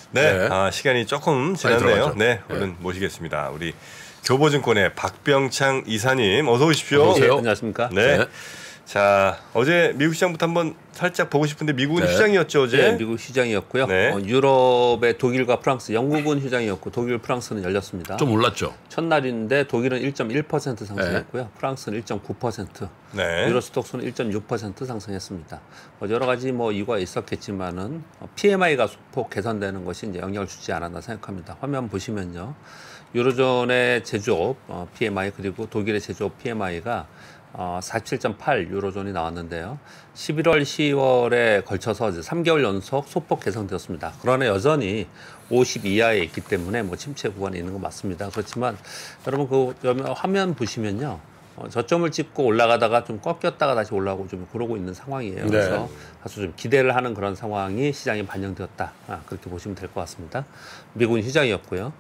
네. 네. 시간이 조금 지났네요. 네, 얼른 모시겠습니다. 우리 교보증권의 박병창 이사님, 어서 오십시오. 어서 오세요. 안녕하십니까? 네. 네. 자, 어제 미국 시장부터 한번 살짝 보고 싶은데 미국은 네. 휴장이었죠, 어제? 네, 미국 휴장이었고요. 네. 유럽의 독일과 프랑스, 영국은 휴장이었고 독일, 프랑스는 열렸습니다. 좀 올랐죠. 첫날인데 독일은 1.1% 상승했고요. 프랑스는 1.9%, 네. 유로스톡스는 1.6% 상승했습니다. 여러 가지 이유가 있었겠지만은 PMI가 소폭 개선되는 것이 이제 영향을 주지 않았나 생각합니다. 화면 보시면요, 유로존의 제조업 PMI 그리고 독일의 제조업 PMI가 47.8 유로존이 나왔는데요. 11월, 10월에 걸쳐서 이제 3개월 연속 소폭 개선되었습니다. 그러나 여전히 50 이하에 있기 때문에 침체 구간에 있는 건 맞습니다. 그렇지만 여러분 그 화면 보시면요, 저점을 찍고 올라가다가 좀 꺾였다가 다시 올라오고 좀 그러고 있는 상황이에요. 네. 그래서 아주 좀 기대를 하는 그런 상황이 시장에 반영되었다. 그렇게 보시면 될 것 같습니다. 미국은 휴장이었고요.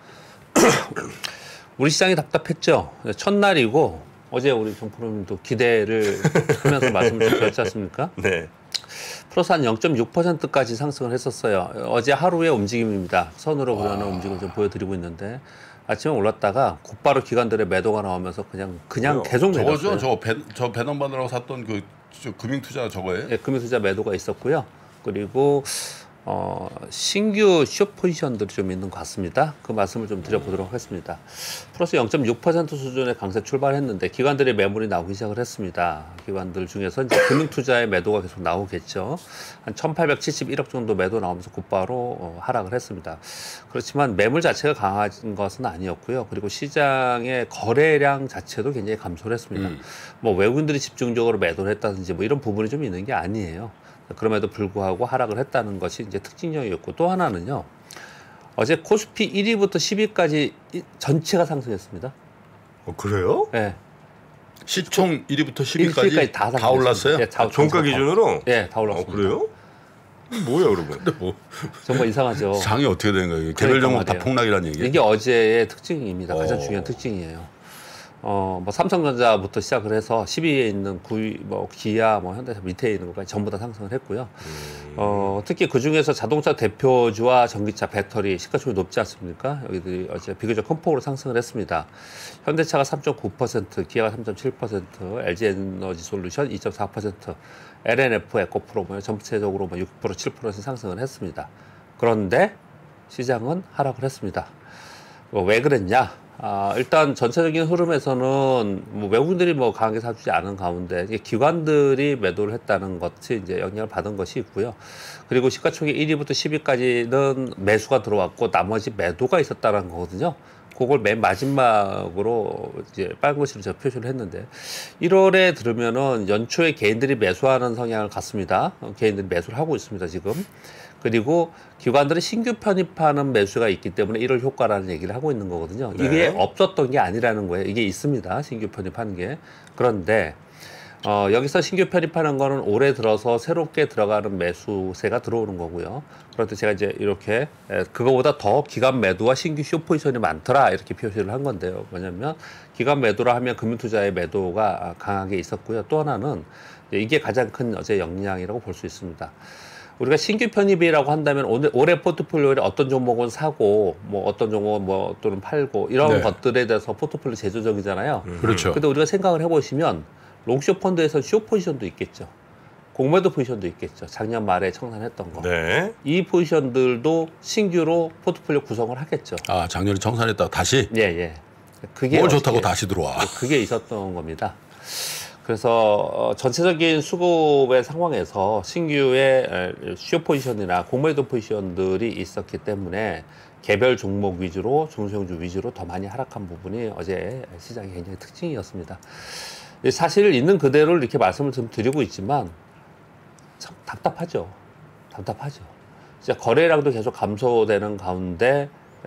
우리 시장이 답답했죠. 첫날이고 어제 우리 정프로님도 기대를 하면서 말씀을 드렸지 않습니까? 네. 플러스 한 0.6%까지 상승을 했었어요. 어제 하루의 움직임입니다. 선으로 그려놓은 움직임을 좀 보여드리고 있는데 아침에 올랐다가 곧바로 기관들의 매도가 나오면서 그냥 계속 내렸어요. 저 배낭반으로 샀던 그 금융투자 저거예요? 네, 금융투자 매도가 있었고요. 그리고 신규 숏 포지션들이 좀 있는 것 같습니다. 그 말씀을 좀 드려보도록 하겠습니다. 플러스 0.6% 수준의 강세 출발했는데 기관들의 매물이 나오기 시작을 했습니다. 기관들 중에서 이제 금융투자의 매도가 계속 나오겠죠. 한 1,871억 정도 매도 나오면서 곧바로 하락을 했습니다. 그렇지만 매물 자체가 강한 것은 아니었고요. 그리고 시장의 거래량 자체도 굉장히 감소를 했습니다. 외국인들이 집중적으로 매도를 했다든지 이런 부분이 좀 있는 게 아니에요. 그럼에도 불구하고 하락을 했다는 것이 이제 특징적이었고, 또 하나는요, 어제 코스피 1위부터 10위까지 전체가 상승했습니다. 그래요? 네. 시총 1위부터 10위까지 다 올랐어요? 네, 종가 기준으로? 네, 다 올랐습니다. 그래요? 뭐야, 그러면? 정말 이상하죠. 장이 어떻게 된 거예요? 개별 종목 다 폭락이라는 얘기예요? 이게 어제의 특징입니다. 가장 중요한 특징이에요. 삼성전자부터 시작을 해서 10위에 있는 기아, 현대차 밑에 있는 것까지 전부 다 상승을 했고요. 특히 그 중에서 자동차 대표주와 전기차, 배터리, 시가총이 높지 않습니까? 여기들이 어제 비교적 큰 폭으로 상승을 했습니다. 현대차가 3.9%, 기아가 3.7%, LG에너지솔루션 2.4%, LNF, 에코프로 전체적으로 6%, 7% 상승을 했습니다. 그런데 시장은 하락을 했습니다. 왜 그랬냐? 일단 전체적인 흐름에서는 외국인들이 강하게 사주지 않은 가운데 기관들이 매도를 했다는 것이 이제 영향을 받은 것이 있고요. 그리고 시가총액 1위부터 10위까지는 매수가 들어왔고 나머지 매도가 있었다는 거거든요. 그걸 맨 마지막으로 이제 빨간 글씨로 제가 표시를 했는데 1월에 들으면은 연초에 개인들이 매수하는 성향을 갖습니다. 개인들이 매수를 하고 있습니다, 지금. 그리고 기관들이 신규 편입하는 매수가 있기 때문에 1월 효과라는 얘기를 하고 있는 거거든요. 네. 이게 없었던 게 아니라는 거예요. 이게 있습니다, 신규 편입하는 게. 그런데 여기서 신규 편입하는 거는 올해 들어서 새롭게 들어가는 매수세가 들어오는 거고요. 그런데 제가 이제 이렇게 그거보다 더 기관 매도와 신규 숏 포지션이 많더라 이렇게 표시를 한 건데요. 뭐냐면 기관 매도라 하면 금융투자의 매도가 강하게 있었고요. 또 하나는 이게 가장 큰 어제 영향이라고 볼 수 있습니다. 우리가 신규 편입이라고 한다면 올해 포트폴리오에 어떤 종목은 사고 어떤 종목은 또는 팔고 이런 것들에 대해서 포트폴리오 제조적이잖아요. 그렇죠. 근데 우리가 생각을 해보시면 롱숏 펀드에서 숏 포지션도 있겠죠. 공매도 포지션도 있겠죠. 작년 말에 청산했던 거. 네. 이 포지션들도 신규로 포트폴리오 구성을 하겠죠. 작년에 청산했다가 다시? 예. 그게 뭘 좋다고 다시 들어와. 그게 있었던 겁니다. 그래서 전체적인 수급의 상황에서 신규의 숏 포지션이나 공매도 포지션들이 있었기 때문에 개별 종목 위주로, 중소형주 위주로 더 많이 하락한 부분이 어제 시장의 굉장히 특징이었습니다. 사실 있는 그대로 이렇게 말씀을 좀 드리고 있지만 참 답답하죠. 진짜 거래량도 계속 감소되는 가운데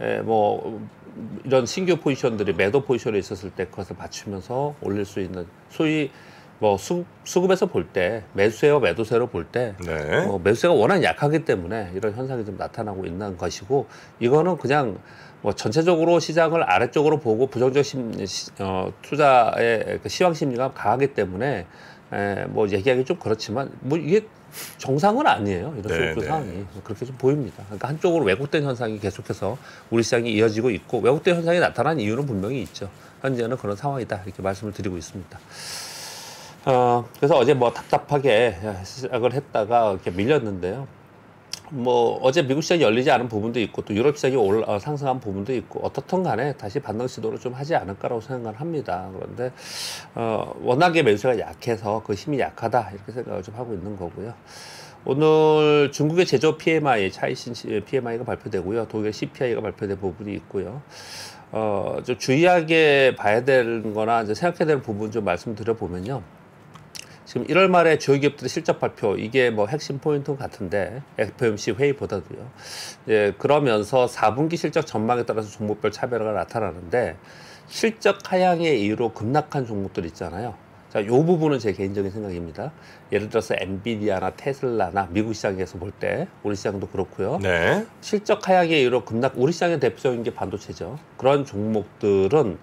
이런 신규 포지션들이 매도 포지션에 있었을 때 그것을 맞추면서 올릴 수 있는 소위 수급에서 볼 때 매수세와 매도세로 볼 때 매수세가 워낙 약하기 때문에 이런 현상이 좀 나타나고 있는 것이고, 이거는 그냥 전체적으로 시장을 아래쪽으로 보고 부정적 투자의 시황 심리가 강하기 때문에 얘기하기 좀 그렇지만 이게 정상은 아니에요. 이런 수급조 상황이 그렇게 좀 보입니다. 그러니까 한쪽으로 왜곡된 현상이 계속해서 우리 시장이 이어지고 있고 왜곡된 현상이 나타난 이유는 분명히 있죠. 현재는 그런 상황이다 이렇게 말씀을 드리고 있습니다. 그래서 어제 뭐 답답하게 시작을 했다가 이렇게 밀렸는데요. 뭐 어제 미국 시장이 열리지 않은 부분도 있고 또 유럽 시장이 상승한 부분도 있고 어떻든 간에 다시 반등 시도를 좀 하지 않을까라고 생각을 합니다. 그런데 워낙에 매수가 약해서 그 힘이 약하다 이렇게 생각을 좀 하고 있는 거고요. 오늘 중국의 제조업 PMI, 차이신 PMI가 발표되고요. 독일 CPI가 발표된 부분이 있고요. 좀 주의하게 봐야 되는 거나 이제 생각해야 되는 부분 좀 말씀드려 보면요. 지금 1월 말에 주요 기업들의 실적 발표 이게 뭐 핵심 포인트 같은데 FOMC 회의보다도요. 예, 그러면서 4분기 실적 전망에 따라서 종목별 차별화가 나타나는데 실적 하향의 이유로 급락한 종목들 있잖아요. 자, 요 부분은 제 개인적인 생각입니다. 예를 들어서 엔비디아나 테슬라나 미국 시장에서 볼 때 우리 시장도 그렇고요. 네. 실적 하향의 이유로 급락, 우리 시장의 대표적인 게 반도체죠. 그런 종목들은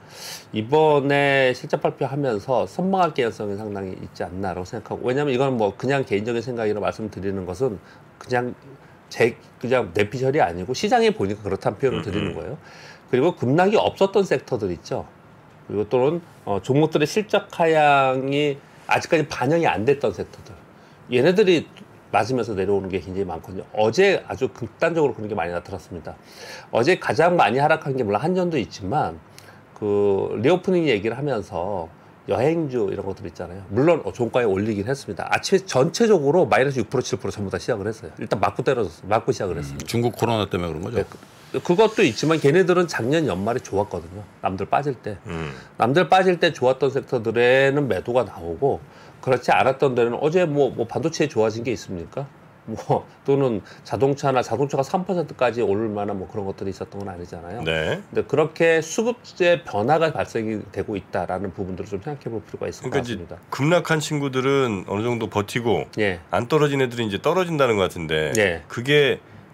이번에 실적 발표하면서 선방할 개연성이 상당히 있지 않나라고 생각하고, 왜냐하면 이건 뭐 그냥 개인적인 생각이라 말씀드리는 것은 그냥 그냥 내피셜이 아니고 시장에 보니까 그렇다는 표현을 드리는 거예요. 그리고 급락이 없었던 섹터들 있죠. 그리고 또는 종목들의 실적 하향이 아직까지 반영이 안 됐던 섹터들, 얘네들이 맞으면서 내려오는 게 굉장히 많거든요. 어제 아주 극단적으로 그런 게 많이 나타났습니다. 어제 가장 많이 하락한 게 물론 한전도 있지만 그 리오프닝 얘기를 하면서 여행주 이런 것들 있잖아요. 물론 종가에 올리긴 했습니다. 아침에 전체적으로 마이너스 6%, 7% 전부 다 시작을 했어요. 일단 맞고 때려줬어요. 맞고 시작을 했습니다. 중국 코로나 때문에 그런 거죠? 네, 그것도 있지만 걔네들은 작년 연말에 좋았거든요. 남들 빠질 때. 남들 빠질 때 좋았던 섹터들에는 매도가 나오고 그렇지 않았던 데는 어제 뭐 반도체에 좋아진 게 있습니까? 뭐 또는 자동차가 3%까지 오를 만한 뭐 그런 것들이 있었던 건 아니잖아요. 네. 근데 그렇게 수급의 변화가 발생이 되고 있다라는 부분들을 좀 생각해 볼 필요가 있을 것 같습니다. 급락한 친구들은 어느 정도 버티고 예. 안 떨어진 애들이 이제 떨어진다는 것 같은데 예. 그게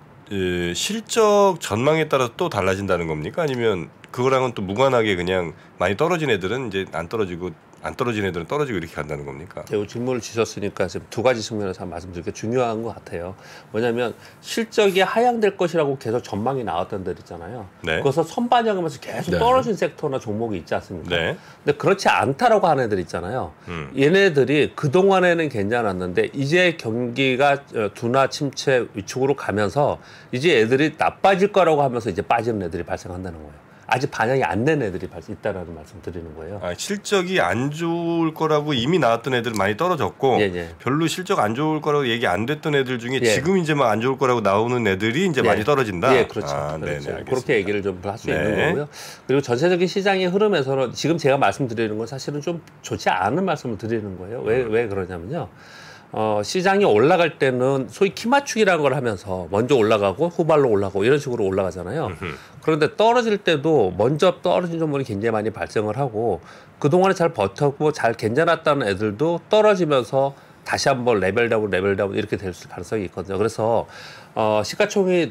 실적 전망에 따라서 또 달라진다는 겁니까? 아니면 그거랑은 또 무관하게 그냥 많이 떨어진 애들은 이제 안 떨어지고 안 떨어진 애들은 떨어지고 이렇게 간다는 겁니까? 질문을 주셨으니까 지금 두 가지 측면에서 말씀드리는 게 중요한 것 같아요. 뭐냐면 실적이 하향될 것이라고 계속 전망이 나왔던 데들 있잖아요. 네. 그것을 선반영하면서 계속 떨어진 섹터나 종목이 있지 않습니까? 네. 근데 그렇지 않다라고 하는 애들 있잖아요. 얘네들이 그동안에는 괜찮았는데 이제 경기가 둔화 침체 위축으로 가면서 이제 애들이 나빠질 거라고 하면서 이제 빠지는 애들이 발생한다는 거예요. 아직 반영이 안 된 애들이 있다라는 말씀 드리는 거예요. 실적이 안 좋을 거라고 이미 나왔던 애들 많이 떨어졌고 별로 실적 안 좋을 거라고 얘기 안 됐던 애들 중에 지금 이제 막 안 좋을 거라고 나오는 애들이 이제 많이 떨어진다. 예, 그렇죠. 그렇죠. 네네, 그렇게 얘기를 좀 할 수 있는 거고요. 그리고 전체적인 시장의 흐름에서는 지금 제가 말씀드리는 건 사실은 좀 좋지 않은 말씀을 드리는 거예요. 왜 그러냐면요. 시장이 올라갈 때는 소위 키 맞추기라는 걸 하면서 먼저 올라가고 후발로 올라가고 이런 식으로 올라가잖아요. 그런데 떨어질 때도 먼저 떨어진 종목이 굉장히 많이 발생을 하고 그동안에 잘 버텼고 잘 괜찮았다는 애들도 떨어지면서 다시 한번 레벨다운 이렇게 될 가능성이 있거든요. 그래서 시가총액이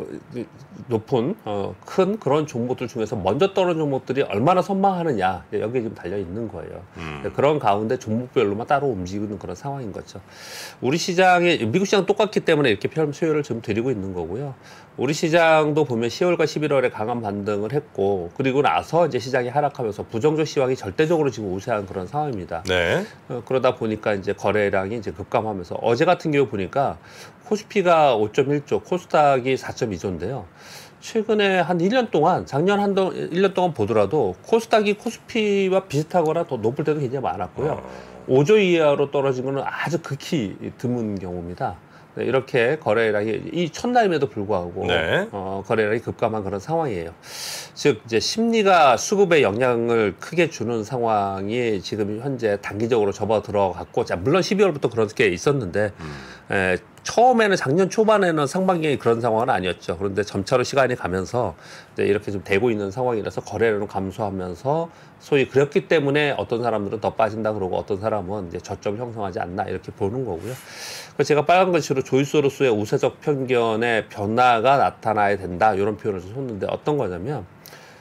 높은 큰 그런 종목들 중에서 먼저 떨어진 종목들이 얼마나 선방하느냐 여기에 지금 달려 있는 거예요. 그런 가운데 종목별로만 따로 움직이는 그런 상황인 거죠. 우리 시장이 미국 시장 똑같기 때문에 이렇게 표현을 좀 드리고 있는 거고요. 우리 시장도 보면 10월과 11월에 강한 반등을 했고 그리고 나서 이제 시장이 하락하면서 부정적 시황이 절대적으로 지금 우세한 그런 상황입니다. 네. 그러다 보니까 이제 거래량이 이제 급감하면서 어제 같은 경우 보니까 코스피가 5.1조, 코스닥이 4.2조인데요. 최근에 한 1년 동안, 작년 1년 동안 보더라도 코스닥이 코스피와 비슷하거나 더 높을 때도 굉장히 많았고요. 5조 이하로 떨어진 거는 아주 극히 드문 경우입니다. 네, 이렇게 거래량이 이 첫날임에도 불구하고 거래량이 급감한 그런 상황이에요. 즉 이제 심리가 수급에 영향을 크게 주는 상황이 지금 현재 단기적으로 접어 들어갔고, 자 물론 12월부터 그런 게 있었는데 처음에는 작년 초반에는 상반기에 그런 상황은 아니었죠. 그런데 점차로 시간이 가면서 이제 이렇게 좀 되고 있는 상황이라서 거래량은 감소하면서 소위 그렇기 때문에 어떤 사람들은 더 빠진다 그러고 어떤 사람은 이제 저점을 형성하지 않나 이렇게 보는 거고요. 그래서 제가 빨간 글씨로 조이소로스의 우세적 편견의 변화가 나타나야 된다 이런 표현을 썼는데 어떤 거냐면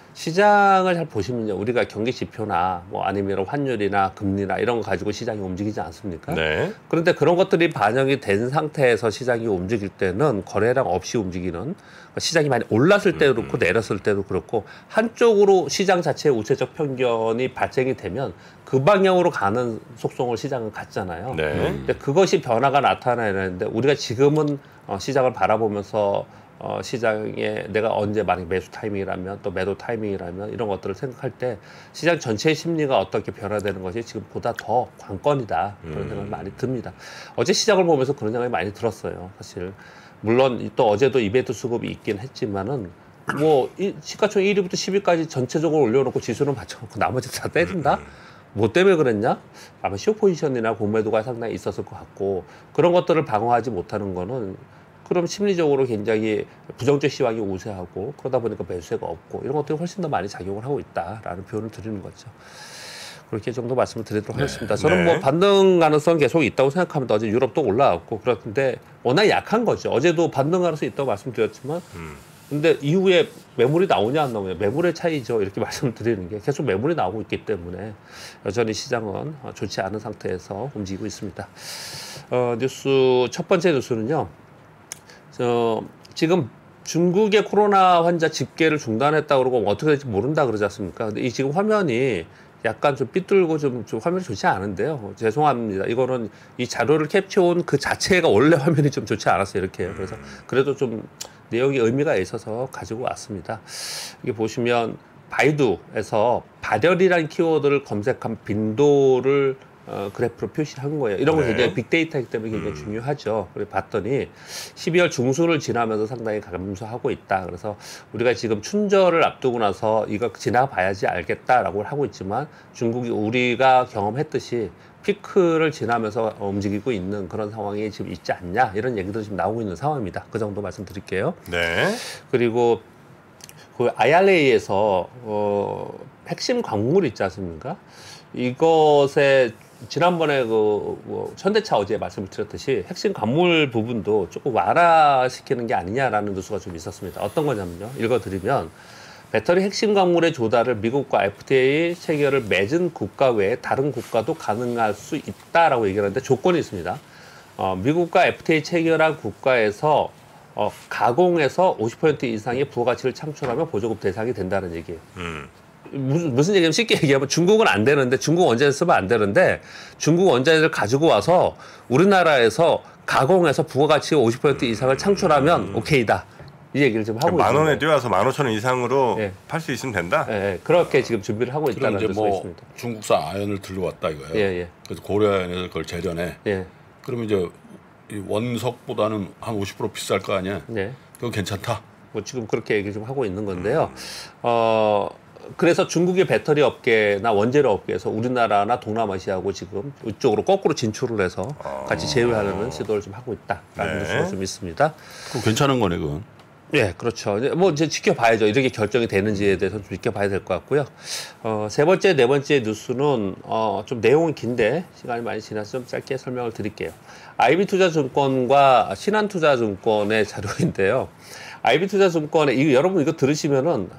시장을 잘 보시면요. 우리가 경기 지표나 뭐 아니면 환율이나 금리나 이런 거 가지고 시장이 움직이지 않습니까? 네. 그런데 그런 것들이 반영이 된 상태에서 시장이 움직일 때는 거래량 없이 움직이는 시장이 많이 올랐을 때도 그렇고 내렸을 때도 그렇고 한쪽으로 시장 자체의 우세적 편견이 발생이 되면 그 방향으로 가는 속성을 시장은 갖잖아요. 네. 근데 그것이 변화가 나타나는데 우리가 지금은 시장을 바라보면서 시장에 내가 언제 만약 매수 타이밍이라면 또 매도 타이밍이라면 이런 것들을 생각할 때 시장 전체의 심리가 어떻게 변화되는 것이 지금보다 더 관건이다 그런 생각이 많이 듭니다. 어제 시장을 보면서 그런 생각이 많이 들었어요. 사실 물론 또 어제도 이벤트 수급이 있긴 했지만은 뭐 시가총 1위부터 10위까지 전체적으로 올려놓고 지수는 맞춰놓고 나머지 다 때린다? 뭐 때문에 그랬냐? 아마 쇼 포지션이나 공매도가 상당히 있었을 것 같고 그런 것들을 방어하지 못하는 거는 그럼 심리적으로 굉장히 부정적 시황이 우세하고 그러다 보니까 매수세가 없고 이런 것들이 훨씬 더 많이 작용을 하고 있다라는 표현을 드리는 거죠. 그렇게 정도 말씀을 드리도록 하겠습니다. 저는 뭐 반등 가능성 계속 있다고 생각합니다. 어제 유럽도 올라왔고 그렇는데 워낙 약한 거죠. 어제도 반등 가능성이 있다고 말씀드렸지만 근데 이후에 매물이 나오냐 안 나오냐 매물의 차이죠. 이렇게 말씀을 드리는 게 계속 매물이 나오고 있기 때문에 여전히 시장은 좋지 않은 상태에서 움직이고 있습니다. 뉴스 첫 번째 뉴스는요. 지금 중국의 코로나 환자 집계를 중단했다고 그러고 어떻게 될지 모른다 그러지 않습니까? 근데 이 지금 화면이 약간 좀 삐뚤고 좀 화면이 좋지 않은데요. 죄송합니다. 이거는 이 자료를 캡처온 그 자체가 원래 화면이 좀 좋지 않았어요. 이렇게. 그래서 그래도 좀 내용이 의미가 있어서 가지고 왔습니다. 이게 보시면 바이두에서 발열이라는 키워드를 검색한 빈도를 그래프로 표시한 거예요. 이런 거 굉장히 빅데이터이기 때문에 굉장히 중요하죠. 그래서 봤더니 12월 중순을 지나면서 상당히 감소하고 있다. 그래서 우리가 지금 춘절을 앞두고 나서 이거 지나봐야지 알겠다라고 하고 있지만 중국이 우리가 경험했듯이 피크를 지나면서 움직이고 있는 그런 상황이 지금 있지 않냐 이런 얘기도 지금 나오고 있는 상황입니다. 그 정도 말씀드릴게요. 네. 그리고 그 IRA에서 핵심 광물 있지 않습니까? 이것에 지난번에 뭐 현대차 어제 말씀을 드렸듯이 핵심 광물 부분도 조금 완화시키는 게 아니냐라는 뉴스가 좀 있었습니다. 어떤 거냐면요. 읽어드리면 배터리 핵심 광물의 조달을 미국과 FTA 체결을 맺은 국가 외에 다른 국가도 가능할 수 있다라고 얘기하는데 조건이 있습니다. 미국과 FTA 체결한 국가에서 가공해서 50% 이상의 부가가치를 창출하면 보조금 대상이 된다는 얘기예요. 무슨 얘기냐면 쉽게 얘기하면 중국은 안 되는데 중국 원자재 쓰면 안 되는데 중국 원자재를 가지고 와서 우리나라에서 가공해서 부가가치 50% 이상을 창출하면 오케이다. 이 얘기를 지금 하고 있습니다. 만 원에 뛰어서 15,000원 이상으로 팔 수 있으면 된다. 네, 그렇게 지금 준비를 하고 있다는 뉴스가 있습니다. 중국산 아연을 들러왔다 이거예요. 예. 그래서 고려아연에서 그걸 재련해. 예. 그러면 이제 이 원석보다는 한 50% 비쌀 거 아니야. 네. 그거 괜찮다. 뭐 지금 그렇게 얘기 좀 하고 있는 건데요. 그래서 중국의 배터리 업계나 원재료 업계에서 우리나라나 동남아시아하고 지금 이쪽으로 거꾸로 진출을 해서 같이 제휴하려는 시도를 좀 하고 있다라는 뉴스가 좀 있습니다. 그거 괜찮은 거네 그건. 네, 그렇죠. 뭐 이제 지켜봐야죠. 이렇게 결정이 되는지에 대해서 좀 지켜봐야 될 것 같고요. 세 번째, 네 번째 뉴스는 좀 내용은 긴데 시간이 많이 지나서 좀 짧게 설명을 드릴게요. IB투자증권과 신한투자증권의 자료인데요. IB투자증권에 여러분 이거 들으시면은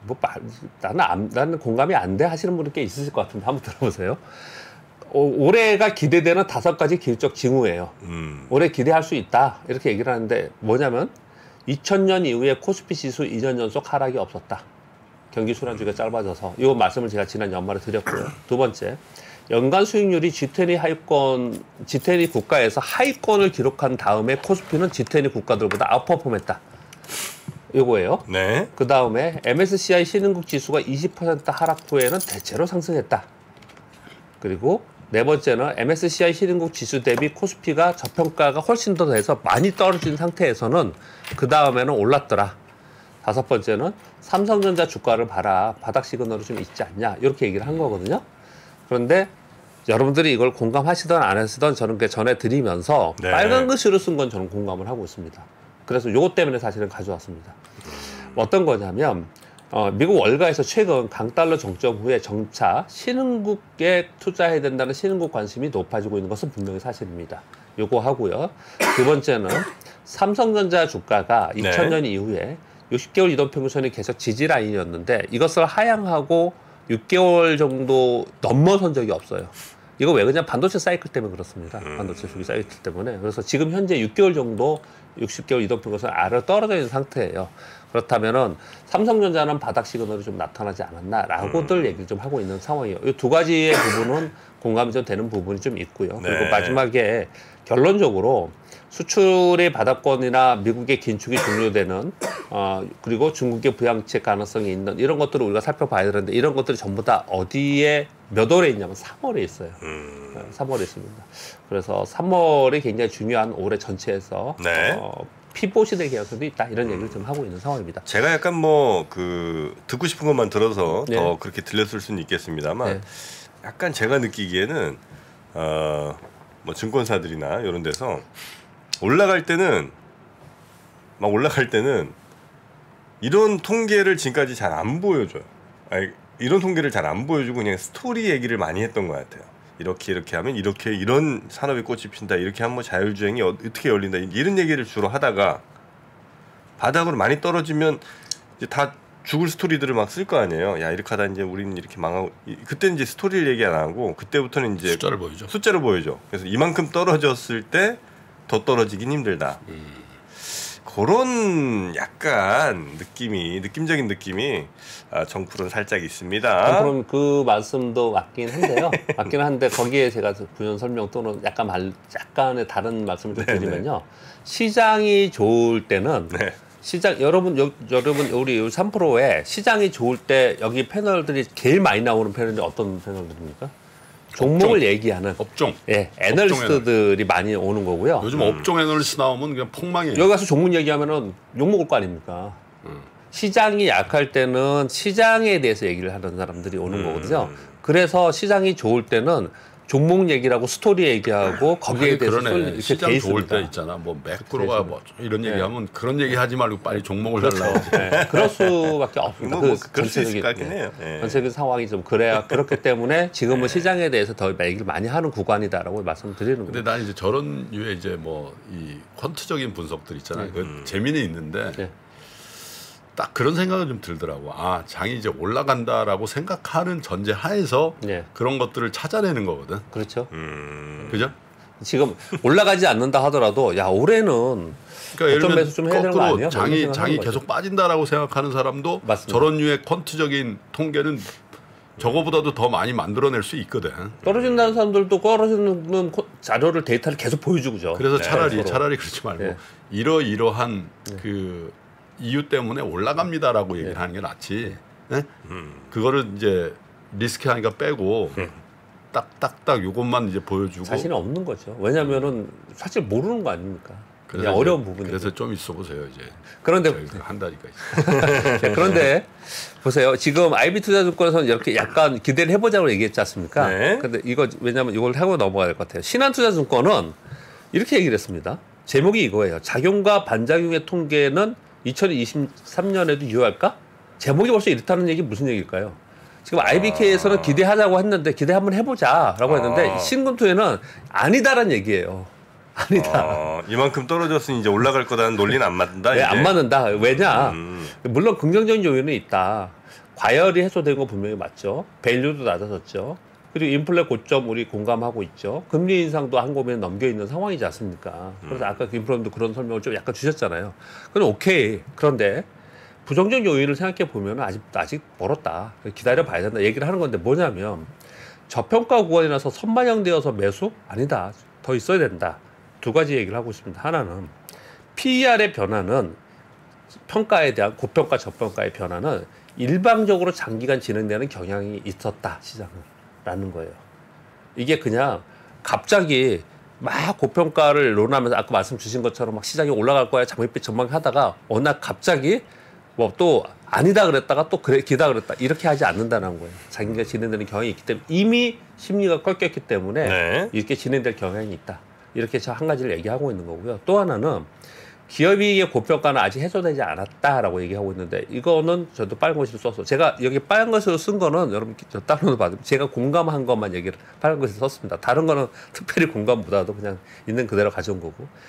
나는 공감이 안 돼 하시는 분들 꽤 있으실 것 같은데 한번 들어보세요. 올해가 기대되는 5가지 기술적 징후예요. 올해 기대할 수 있다 이렇게 얘기를 하는데 뭐냐면 2000년 이후에 코스피 지수 2년 연속 하락이 없었다. 경기 순환주기가 짧아져서 이 말씀을 제가 지난 연말에 드렸고요. 두 번째, 연간 수익률이 G20 국가에서 하위권을 기록한 다음에 코스피는 G20 국가들보다 아웃퍼폼했다. 이거예요. 네. 그 다음에 MSCI 신흥국 지수가 20% 하락 후에는 대체로 상승했다. 그리고 네 번째는 MSCI 신흥국 지수 대비 코스피가 저평가가 훨씬 더 돼서 많이 떨어진 상태에서는 그 다음에는 올랐더라. 다섯 번째는 삼성전자 주가를 봐라. 바닥 시그널이 좀 있지 않냐. 이렇게 얘기를 한 거거든요. 그런데 여러분들이 이걸 공감하시든 안 하시든 저는 그 전해드리면서 빨간 글씨로 쓴 건 저는 공감을 하고 있습니다. 그래서 요것 때문에 사실은 가져왔습니다. 어떤 거냐면 미국 월가에서 최근 강달러 정점 후에 점차 신흥국에 투자해야 된다는 신흥국 관심이 높아지고 있는 것은 분명히 사실입니다. 요거 하고요. 두 번째는 삼성전자 주가가 2000년 이후에 60개월 이동평균선이 계속 지지 라인이었는데 이것을 하향하고 6개월 정도 넘어선 적이 없어요. 이거 왜 그냥 반도체 사이클 때문에 그렇습니다. 반도체 주기 사이클 때문에. 그래서 지금 현재 6개월 정도 60개월 이동평균선 아래로 떨어져 있는 상태예요. 그렇다면은 삼성전자는 바닥 시그널이 좀 나타나지 않았나라고들 얘기를 좀 하고 있는 상황이에요. 이 두 가지의 부분은 공감이 좀 되는 부분이 좀 있고요. 그리고 네. 마지막에 결론적으로 수출의 바닥권이나 미국의 긴축이 종료되는 그리고 중국의 부양책 가능성이 있는 이런 것들을 우리가 살펴봐야 되는데 이런 것들이 전부 다 어디에 몇 월에 있냐면 3월에 있어요. 3월에 있습니다. 그래서 3월이 굉장히 중요한 올해 전체에서 네. 피봇이 될 가능성도 있다 이런 얘기를 좀 하고 있는 상황입니다. 제가 약간 뭐 그 듣고 싶은 것만 들어서 네. 더 그렇게 들렸을 수는 있겠습니다만 네. 약간 제가 느끼기에는 뭐 증권사들이나 이런 데서 올라갈 때는 이런 통계를 지금까지 잘 안 보여줘요. 아니, 이런 통계를 잘 안 보여주고 그냥 스토리 얘기를 많이 했던 것 같아요. 이렇게 하면 이렇게 이런 산업이 꽃이 핀다. 이렇게 하면 뭐 자율주행이 어떻게 열린다. 이런 얘기를 주로 하다가 바닥으로 많이 떨어지면 이제 다 죽을 스토리들을 막 쓸 거 아니에요. 야, 이렇게 하다 이제 우리는 이렇게 망하고 그때 이제 스토리를 얘기 안 하고 그때부터는 이제 숫자를 보여줘. 그래서 이만큼 떨어졌을 때 더 떨어지긴 힘들다. 그런 약간 느낌적인 느낌이 정프로는 살짝 있습니다. 그럼 그 말씀도 맞긴 한데요. 맞긴 한데 거기에 제가 부연 설명 또는 약간의 다른 말씀을 좀 드리면요. 시장이 좋을 때는 네. 여러분 우리 3프로에 시장이 좋을 때 여기 패널들이 제일 많이 나오는 패널이 어떤 패널들입니까? 종목을 얘기하는 업종. 예, 애널리스트들이 많이 오는 거고요. 요즘 업종 애널리스트 나오면 그냥 폭망이에요. 여기 가서 종목 얘기하면은 욕 먹을 거 아닙니까? 시장이 약할 때는 시장에 대해서 얘기를 하는 사람들이 오는 거거든요. 그래서 시장이 좋을 때는 종목 얘기라고 스토리 얘기하고 거기에 대해서 그러네. 시장 좋을 때 있잖아. 뭐 매크로가 뭐 이런 얘기하면 그런 얘기 하지 말고 빨리 종목을 달라고. 네, 그럴 수밖에 없습니다. 그럴 수 있을 것 같긴 해요. 네. 전체적인 상황이 좀 그렇기 때문에 지금은 시장에 대해서 더 얘기를 많이 하는 구간이다라고 말씀드리는 거예요. 근데 난 이제 저런 류의 이제 뭐 이 퀀트적인 분석들 있잖아요. 그 재미는 있는데 네. 딱 그런 생각은 좀 들더라고. 아, 장이 이제 올라간다라고 생각하는 전제 하에서 네. 그런 것들을 찾아내는 거거든. 그렇죠. 그죠? 지금 올라가지 않는다 하더라도 야 올해는 그러니까 예를 들면 좀 해야 되는 거 아니에요? 장이 계속 빠진다라고 생각하는 사람도 맞습니다. 저런 류의 퀀트적인 통계는 저거보다도 더 많이 만들어낼 수 있거든. 떨어진다는 사람들도 떨어지는 자료를 데이터를 계속 보여주고죠. 그래서 네, 차라리 그렇지 말고 네. 이러이러한 그 이유 때문에 올라갑니다라고 얘기를 하는 게 낫지. 네? 그거를 이제 리스크하니까 빼고 딱딱딱 요것만 이제 보여주고. 자신이 없는 거죠. 왜냐하면은 사실 모르는 거 아닙니까? 그냥 어려운 부분이. 그래서 좀 있어 보세요 이제. 그런데 한다니까. 그런데 보세요. 지금 IB투자증권에서는 이렇게 약간 기대를 해보자고 얘기했지 않습니까? 네. 근데 이거 왜냐하면 이걸 하고 넘어가야 될 것 같아요. 신한투자증권은 이렇게 얘기를 했습니다. 제목이 이거예요. 작용과 반작용의 통계는 2023년에도 유효할까? 제목이 벌써 이렇다는 얘기 무슨 얘기일까요? 지금 IBK에서는 기대하자고 했는데 기대 한번 해보자라고 했는데 신금투에는 아니다라는 얘기예요. 아니다. 이만큼 떨어졌으니 이제 올라갈 거다는 논리는 안 맞는다. 네, 이제. 안 맞는다. 왜냐? 물론 긍정적인 요인은 있다. 과열이 해소된 건 분명히 맞죠. 밸류도 낮아졌죠. 그리고 인플레 고점 우리 공감하고 있죠. 금리 인상도 한 고비는 넘겨 있는 상황이지 않습니까? 그래서 아까 김프로님도 그런 설명을 좀 약간 주셨잖아요. 그럼 오케이. 그런데 부정적 요인을 생각해 보면 아직 멀었다. 기다려 봐야 된다. 얘기를 하는 건데 뭐냐면 저평가 구간이라서 선반영되어서 매수? 아니다. 더 있어야 된다. 두 가지 얘기를 하고 있습니다. 하나는 PER의 변화는 평가에 대한 고평가 저평가의 변화는 일방적으로 장기간 진행되는 경향이 있었다. 시장은. 라는 거예요. 이게 그냥 갑자기 막 고평가를 논하면서 아까 말씀 주신 것처럼 막 시장이 올라갈 거야 장밋빛 전망하다가 어느 날 갑자기 뭐 또 아니다 그랬다가 또 기다 그랬다 이렇게 하지 않는다는 거예요. 장기간 진행되는 경향이 있기 때문에 이미 심리가 꺾였기 때문에 네. 이렇게 진행될 경향이 있다. 이렇게 한 가지를 얘기하고 있는 거고요. 또 하나는 기업이익의 고평가는 아직 해소되지 않았다라고 얘기하고 있는데 이거는 저도 빨간 글씨로 썼어. 제가 여기 빨간 글씨로 쓴 거는 여러분 저 다운로드 받으면 제가 공감한 것만 얘기를 빨간 글씨로 썼습니다. 다른 거는 특별히 공감보다도 그냥 있는 그대로 가져온 거고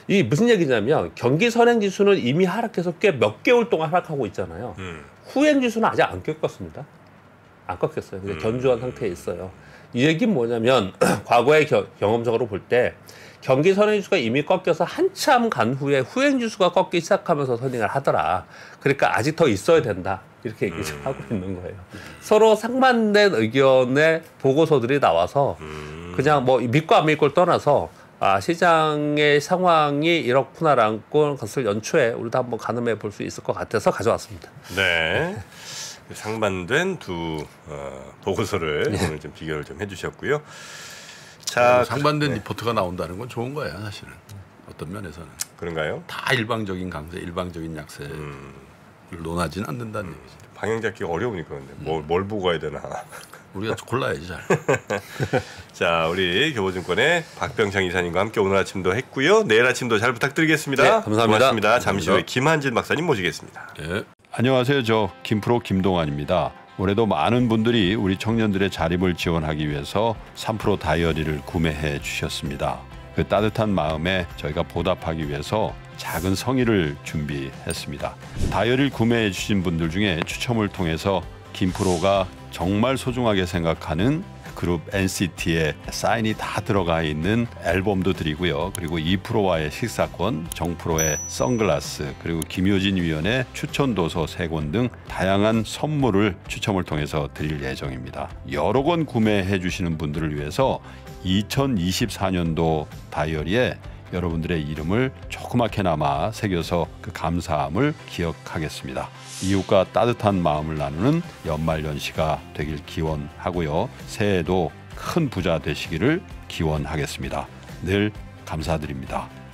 이 무슨 얘기냐면 경기 선행지수는 이미 하락해서 꽤 몇 개월 동안 하락하고 있잖아요. 후행지수는 아직 안 꺾였습니다. 안 꺾였어요. 근데 견조한 상태에 있어요. 이 얘기는 뭐냐면 과거의 경험적으로 볼 때 경기 선행지수가 이미 꺾여서 한참 간 후에 후행지수가 꺾기 시작하면서 선행을 하더라. 그러니까 아직 더 있어야 된다. 이렇게 얘기를 하고 있는 거예요. 서로 상반된 의견의 보고서들이 나와서 그냥 뭐 믿고 안 믿고를 떠나서 시장의 상황이 이렇구나라는 것을 연초에 우리도 한번 가늠해 볼 수 있을 것 같아서 가져왔습니다. 네. 상반된 두 보고서를 오늘 좀 비교를 좀 해주셨고요. 자, 상반된 리포트가 나온다는 건 좋은 거야 사실은. 어떤 면에서는. 그런가요? 다 일방적인 강세, 일방적인 약세를 논하지는 않는다는 얘기지. 방향 잡기가 어려우니까 근데 뭘 보고 가야 되나. 우리가 골라야지 잘. 자, 우리 교보증권의 박병창 이사님과 함께 오늘 아침도 했고요. 내일 아침도 잘 부탁드리겠습니다. 네, 감사합니다. 고맙습니다. 잠시 후에 김한진 박사님 모시겠습니다. 예. 안녕하세요. 저 김프로 김동환입니다. 올해도 많은 분들이 우리 청년들의 자립을 지원하기 위해서 3프로 다이어리를 구매해 주셨습니다. 그 따뜻한 마음에 저희가 보답하기 위해서 작은 성의를 준비했습니다. 다이어리를 구매해 주신 분들 중에 추첨을 통해서 김프로가 정말 소중하게 생각하는 그룹 NCT의 사인이 다 들어가 있는 앨범도 드리고요. 그리고 2프로와의 식사권, 정프로의 선글라스, 그리고 김효진 위원의 추천도서 3권 등 다양한 선물을 추첨을 통해서 드릴 예정입니다. 여러 권 구매해 주시는 분들을 위해서 2024년도 다이어리에 여러분들의 이름을 조그맣게나마 새겨서 그 감사함을 기억하겠습니다. 이웃과 따뜻한 마음을 나누는 연말연시가 되길 기원하고요. 새해에도 큰 부자 되시기를 기원하겠습니다. 늘 감사드립니다.